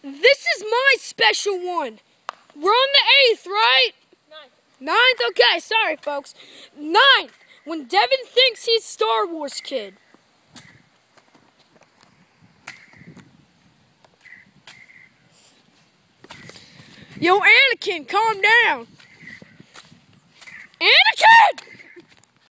This is my special one. We're on the 8th, right? 9th? Okay, sorry, folks. 9th, when Devon thinks he's Star Wars kid. Yo, Anakin, calm down.